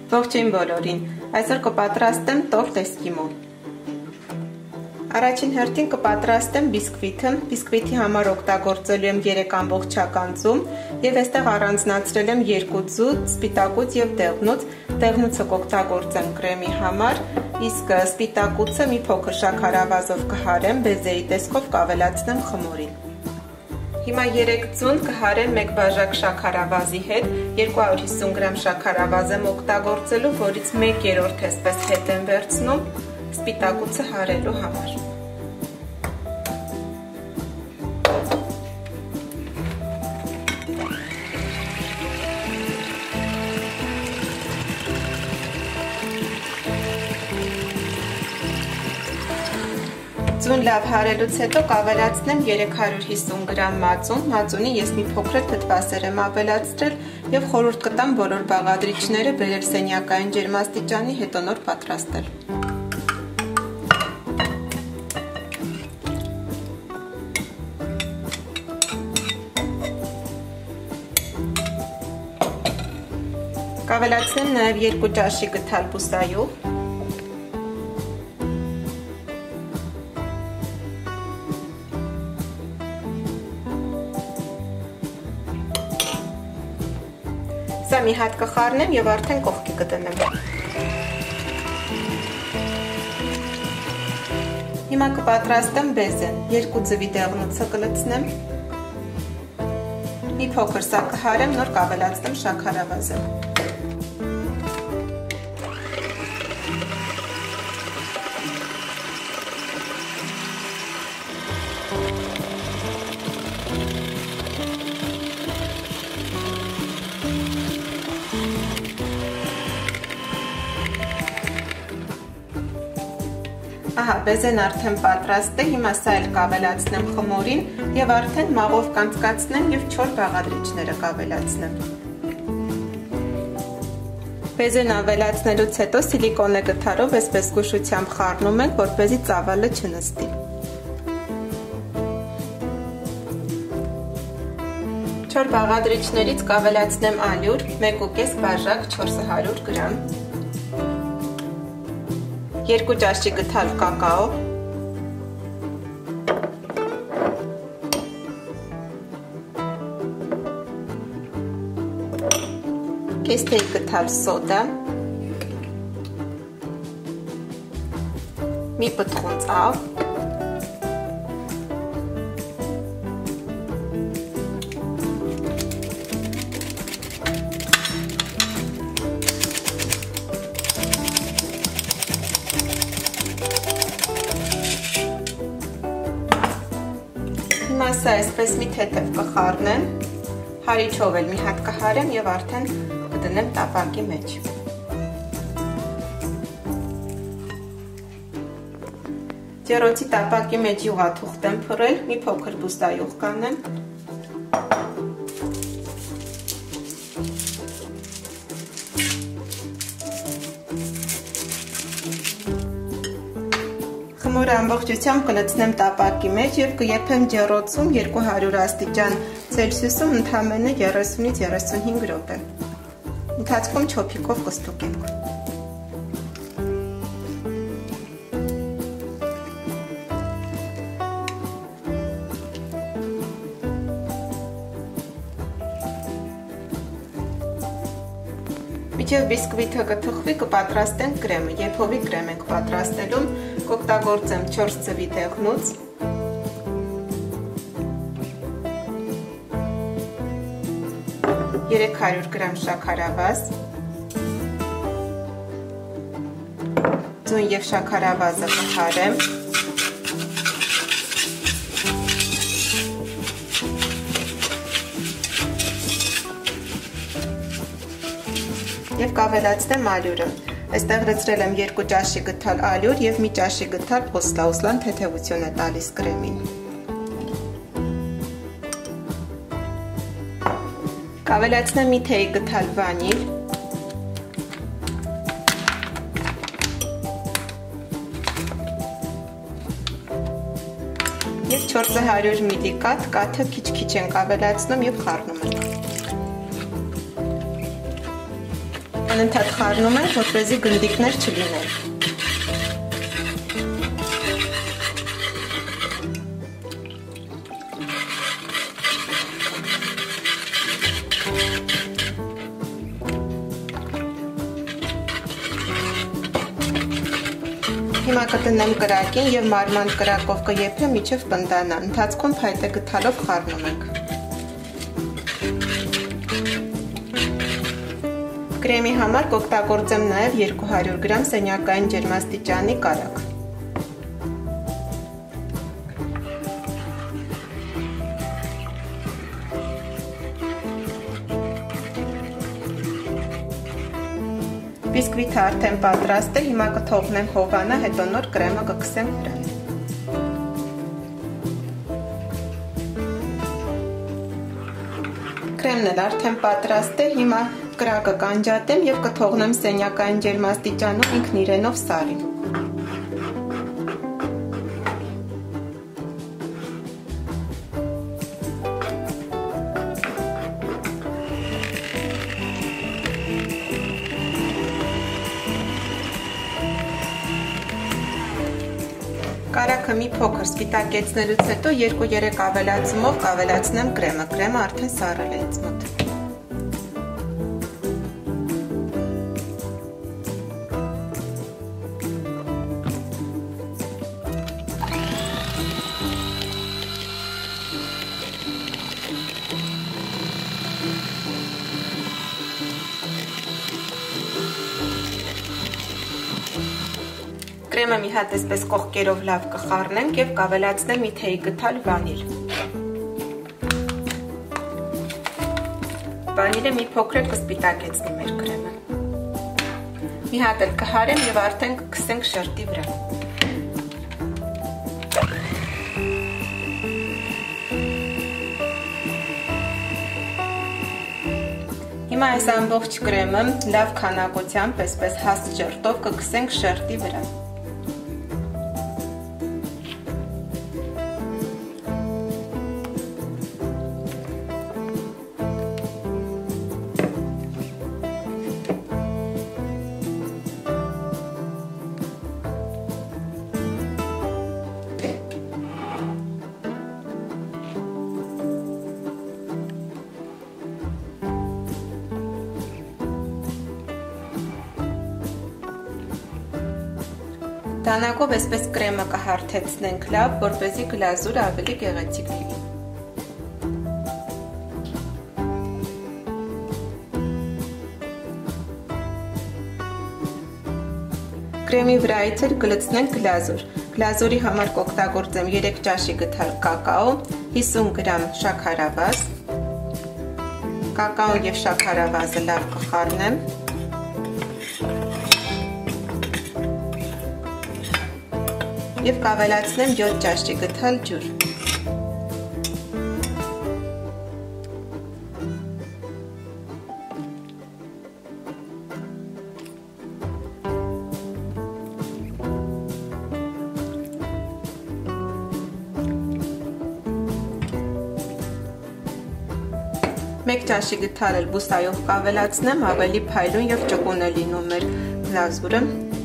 Ողջույն բոլորին, այսօր կպատրաստեմ տորտ էսկիմո։ Առաջին հերթին կպատրաստեմ բիսկվիթը, բիսկվիթի համար օգտագործելու եմ 3 ամբողջական ձու եւ այստեղ առանձնացրել եմ 2 ձու, սպիտակուց եւ դեղնուց, դեղնուցը կօգտագործեմ կրեմի համար, իսկ սպիտակուցը մի փոքր շաքարավազով կհարեմ, բեզեի տեսքով կավելացնեմ խմորին։ Հիմա 3 ձուն կհարեմ 1 բաժակ շաքարավազի հետ, 250 գրամ շաքարավազ եմ օգտագործելու, որից 1/3 էսպես հետ եմ վերցնում սպիտակուցը հարելու համար։ Ձուն լավ հարելուց հետո կավելացնեմ 350 գրամ մածուն, մածունի ես մի փոքր թթվասեր եմ ավելացրել եւ խորհուրդ կտամ բոլոր բաղադրիչները բերել սենյակային ջերմաստիճանի, հետո նոր պատրաստել։ Կավելացնեմ նաեւ 2 ճաշի գթալ բուսայուղ։ Սա մի հատ կխառնեմ եւ արդեն կողքի կդնեմ։ Հիմա կպատրաստեմ բեզեն, 2 ձվի դեղնուցը կլցնեմ։ Մի փոքր սա կհարեմ, նոր կավելացնեմ շաքարավազը։ Ահա, բեզեն արդեն պատրաստ է, հիմա սա էլ կավելացնեմ խմորին եւ արդեն մաղով կանցկացնեմ եւ 4 բաղադրիչները կավելացնեմ։ Բեզեն ավելացնելուց հետո սիլիկոնե գթարով այսպես զգուշությամբ խառնում ենք, որպեսզի ծավալը չնստի։ 4 բաղադրիչներից կավելացնեմ ալյուր, 1.5 բաժակ 400 գրամ։ 2 ճաշի գթալ կակաո, կես թեյ գթալ սոդա, մի պտղուն ծավ, Հիմա սա այսպես մի թեթև կխառնեմ, հարիչով էլ մի հատ կհարեմ եւ արդեն կդնեմ տապակի մեջ։ Ջեռոցի տապակի մեջ յուղաթուղթ եմ փռել, մի փոքր բուստայուղ կանեմ։ Խմորը ամբողջությամբ կլցնեմ տապակի մեջ եւ կեփեմ ջեռոցում 200 աստիճան Ցելսիուսում ընդամենը 30-ից 35 րոպե։ Ընթացքում չոփիկով կստուգենք։ Մինչև բիսկվիթը կթխվի կպատրաստենք կրեմը, եփովի կրեմ ենք պատրաստելու, կօգտագործեմ 4 ձվի դեղնուց, ,300 գրամ շաքարավազ, ձուն եւ շաքարավազը կհարեմ, եւ կավելացնեմ ալյուրը։ Այստեղ լցրել եմ 2 ճաշի գթալ ալյուր եւ մի ճաշի գթալ փոստլաուսլան թեթևություն է տալիս կրեմին։ Կավելացնեմ մի թեյ գթալ վանիլ։ Եվ 400 մլ կաթը քիչ-քիչ ենք ավելացնում եւ խառնում ենք։ Անընդհատ խառնում ենք, որպեսզի գնդիկներ չլինեն։ Հիմա կտնեմ կրակին եւ մարմանդ կրակով կեփեմ մինչեւ պնդանա։ Ընթացքում փայտե գթալով խառնում ենք։ Կրեմի համար կօգտագործեմ նաեւ 200 գրամ սենյակային ջերմաստիճանի կարագ։ Բիսկվիթը արդեն պատրաստ է, հիմա կթողնենք հովանա, հետո նոր կրեմը կքսենք վրան։ Կրեմն էլ արդեն պատրաստ է, հիմա կրակը կանջատեմ եւ կթողնեմ սենյակային ջերմաստիճանում ինքն իրենով սարի։ Կարագը մի փոքր սպիտակեցնելուց հետո 2-3 ավելացումով կավելացնեմ կրեմը։ Կրեմը արդեն սառել է ինձ մոտ։ Կրեմը մի հատ այսպես կողքերով լավ կխառնենք եւ կավելացնեմ մի թեյի գթալ վանիլ։ Վանիլը մի փոքր կսպիտակեցնի մեր կրեմը։ Մի հատ էլ կհարեմ եւ արդեն կքսենք շերտի վրա։ Հիմա այս ամբողջ կրեմը լավ քանակությամբ այսպես հաստ շերտով կքսենք շերտի վրա։ Դանակով այսպես կրեմը կհարթեցնենք լավ, որպեսզի գլազուրը ավելի գեղեցիկ լինի։ Կրեմի վրայից էլ կլցնենք գլազուր։ Գլազուրի համար կօգտագործեմ 3 ճաշի գթալ կակաո, 50 գրամ շաքարավազ։ Կակաոն եւ շաքարավազը լավ կխառնեմ։ Եվ կավելացնեմ 7 ճաշի գթալ ջուր։ Մեկ ճաշի գթալ էլ բուսայով կավելացնեմ, ավելի փայլուն եւ ճկուն է լինում մեր գլազուրը։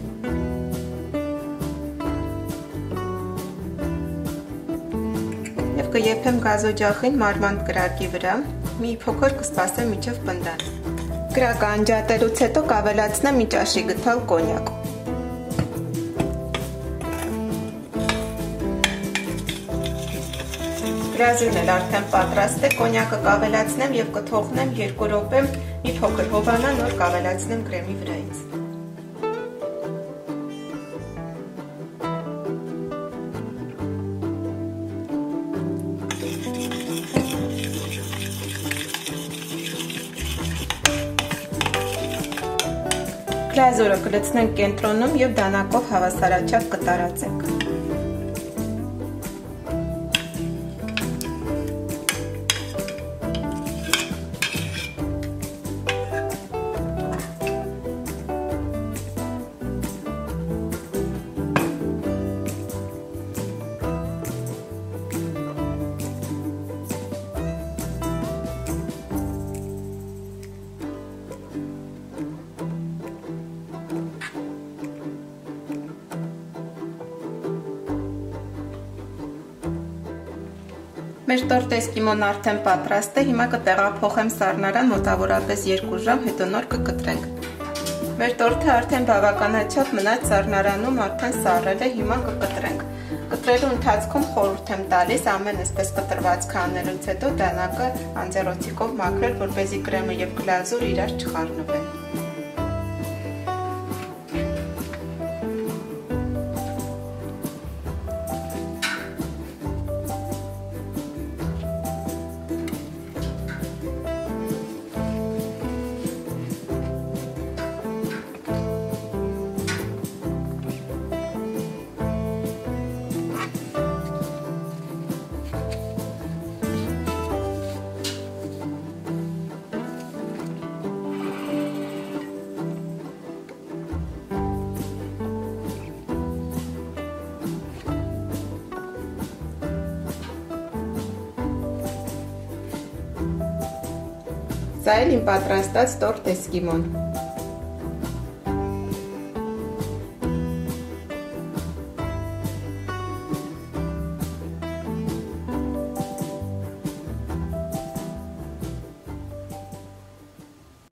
Կեփեմ գազօջախին մարմանդ կրակի վրա, մի փոքր կսպասեմ մինչև պնդան։ Կրակը անջատելուց հետո կավելացնեմ մի ճաշի գթալ կոնյակ։ Գլազուրն էլ արդեն պատրաստ է, կոնյակը կավելացնեմ եւ կթողնեմ 2 րոպե մի փոքր հովանա, նոր կավելացնեմ կրեմի վրայից։ Գլազուրը կլցնենք կենտրոնում եւ դանակով հավասարաչափ կտարածենք։ Մեր տորտ էսկիմոն արդեն պատրաստ է, հիմա կտեղափոխեմ սառնարան մոտավորապես 2 ժամ, հետո նոր կկտրենք։ Մեր տորթը արդեն բավականաչափ մնաց սառնարանում, արդեն սառել է, հիմա կկտրենք։ Կտրելու ընթացքում խորհուրդ եմ տալիս ամեն այսպես կտրվածքը անելուց հետո դանակը անձեռոցիկով մաքրել, որպեսզի կրեմը եւ գլազուրը իրար չխառնվեն։ Սա էլ իմ պատրաստած տորտ էսկիմոն։